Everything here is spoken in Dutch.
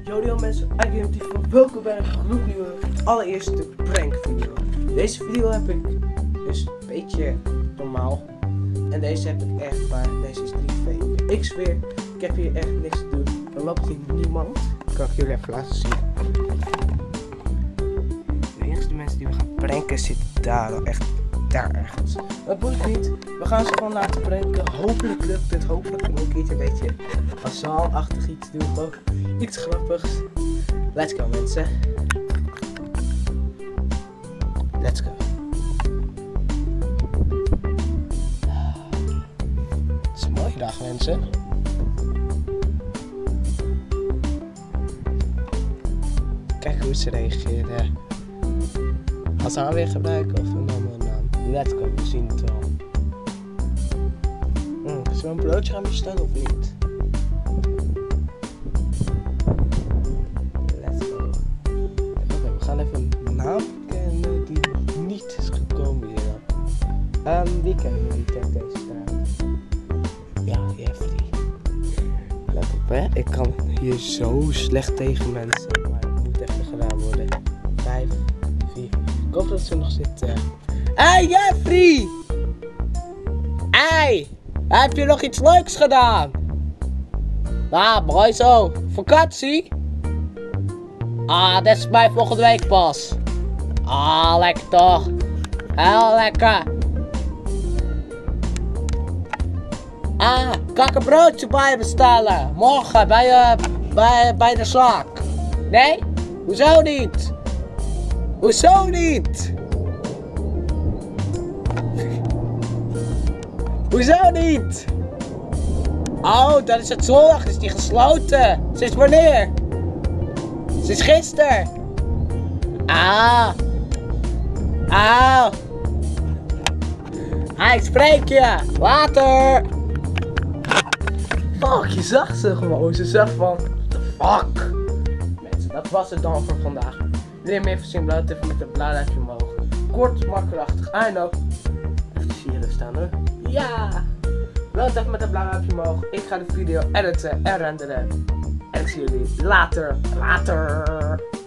Yo mensen, IGameTV, welkom bij een gloednieuwe allereerste prankvideo. Deze video heb ik dus een beetje normaal. En deze heb ik echt waar, deze is niet fake. Ik zweer, ik heb hier echt niks te doen. Er loopt hier niemand. Kan ik jullie even laten zien. De enige mensen die we gaan pranken zitten daar, echt daar ergens. Dat boeit niet, we gaan ze gewoon laten pranken. Hopelijk lukt het, hopelijk kunnen we een keertje een beetje azaalachtig iets doen. Gewoon iets grappigs. Let's go mensen. Let's go. Het is een mooie dag mensen. Kijk hoe ze reageren. Als ze haar weer gebruiken of een andere naam. Let's go, we zien het wel. Zullen we een broodje gaan bestellen of niet? Let's go. Oké, we gaan even een naam kennen die nog niet is gekomen hier. Wie kennen jullie tegen deze naam? Ja, Jeffrey. Let op hè, ik kan hier zo slecht tegen mensen. Maar het moet even gedaan worden. 5, 4. Ik hoop dat ze nog zitten. Hey Jeffrey! Hey! Heb je nog iets leuks gedaan? Nou, mooi zo. Vakantie? Ah, dat is mij volgende week pas. Ah, lekker toch? Heel lekker. Ah, kan ik een broodje bij je bestellen? Morgen bij de zaak. Nee? Hoezo niet? Hoezo niet? Hoezo niet? Oh, dat is het zondag, is die gesloten. Sinds wanneer? Sinds gisteren. Ah. Ah. Ik spreek je. Later. Fuck, je zag ze gewoon. Ze zag van, what the fuck. Mensen, dat was het dan voor vandaag. Wil meer zien, blijf even met een blauw duimpje omhoog. Kort, maar krachtig. I know. Even hier staan hoor. Ja! Laat even met een blauw duimpje omhoog. Ik ga de video editen en renderen. En ik zie jullie later. Later!